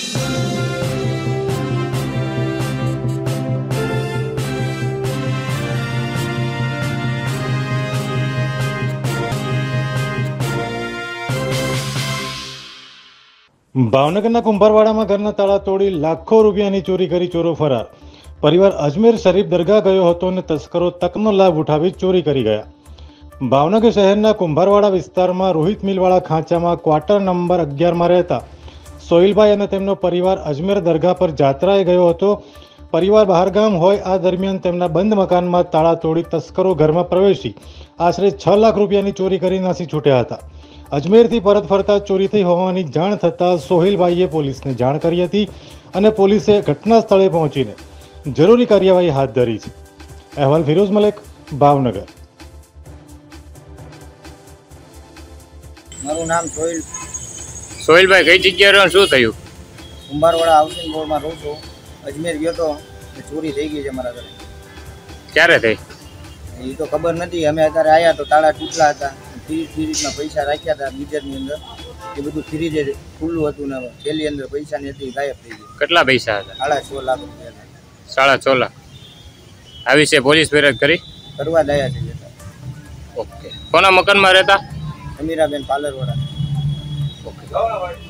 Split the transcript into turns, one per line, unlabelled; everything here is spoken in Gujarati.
ભાવનગરના કુંભારવાડામાં ઘરના તાળા તોડી લાખો રૂપિયાની ચોરી કરી ચોરો ફરાર. પરિવાર અજમેર શરીફ દરગાહ ગયો હતો અને તસ્કરો તકનો લાભ ઉઠાવી ચોરી કરી ગયા. ભાવનગર શહેરના કુંભારવાડા વિસ્તારમાં રોહિત મિલવાળા ખાંચામાં ક્વાર્ટર નંબર 11માં રહેતા સોહિલભાઈ અને તેમનો પરિવાર અજમેર દરગાહ પર જાત્રાએ ગયો હતો. પરિવાર બહારગામ હોય આ દરમિયાન તેમના બંધ મકાનમાં તાળા તોડી તસ્કરો ઘરમાં પ્રવેશી આશરે 6 લાખ રૂપિયાની ચોરી કરી નાસી છૂટ્યા હતા. અજમેરથી પરત ફરતા ચોરી થઈ હોવાની જાણ થતાં સોહિલભાઈએ પોલીસને જાણ કરી હતી અને પોલીસે ઘટના સ્થળે પહોંચીને જરૂરી કાર્યવાહી હાથ ધરી છે. અહેવાલ ફિરોઝ મલેક, ભાવનગર.
મારું નામ
સોહિલભાઈ, કઈ જગ્યાએ રહો, શું થયું?
કુંભારવાડા હાઉસિંગ બોર્ડમાં રહું છું. અજમેર ગયો તો ચોરી થઈ ગઈ છે મારા ઘરે.
ક્યારે થઈ?
એ તો ખબર નથી. અમે અત્યારે આવ્યા તો તાળા તૂટલા હતા. ફ્રીજમાં પૈસા રાખ્યા હતા ગીઝરની અંદર. એ બધું ફ્રીજ ખુલ્લું હતું ને થેલી અંદર પૈસાની હતી, ગાયબ થઈ ગઈ.
કેટલા પૈસા હતા?
6.5 લાખ રૂપિયા હતા.
6.5 લાખ. આ વિશે પોલીસ ફરિયાદ કરી?
કરવા દયા છે.
ઓકે. કોના મકાનમાં રહેતા?
સમીરાબેન પાર્લરવાળા.
ઓકે.